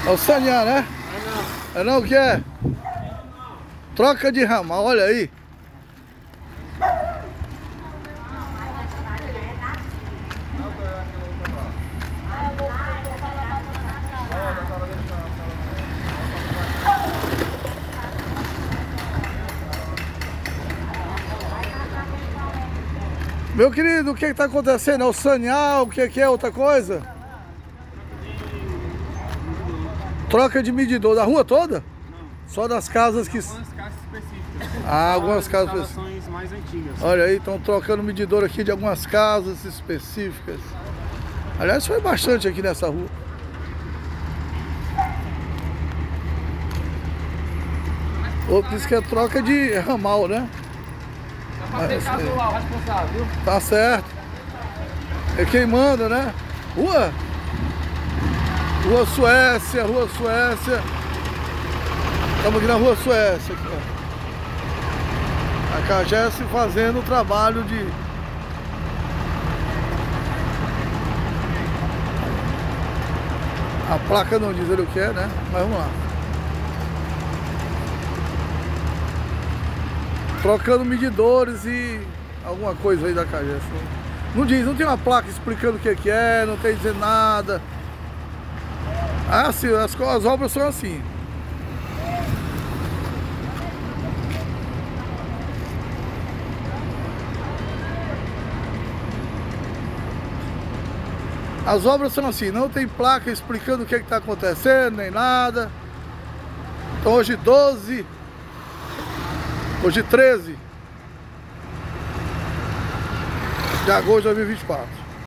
É o sanear, né? É não o que é? Troca de ramal, olha aí. Meu querido, o que está acontecendo? É o sanear, o que é outra coisa? Troca de medidor da rua toda? Não. Só das casas que... Algumas casas específicas. Ah, algumas casas específicas. Mais antigas. Olha aí, estão trocando medidor aqui de algumas casas específicas. Aliás, foi bastante aqui nessa rua. Outro disse que é troca de ramal, né? Tá passando lá o responsável, viu? Tá certo. É quem manda, né? Rua Suécia, Rua Suécia. Estamos aqui na Rua Suécia. Aqui, ó. A Cagesse fazendo o trabalho de... A placa não diz ele o que é, né? Mas vamos lá. Trocando medidores e alguma coisa aí da Cagesse. Não diz, não tem uma placa explicando o que é, não tem dizendo nada. Ah, sim, as obras são assim. As obras são assim, não tem placa explicando o que está acontecendo, nem nada. Então hoje 13 de agosto de 2024.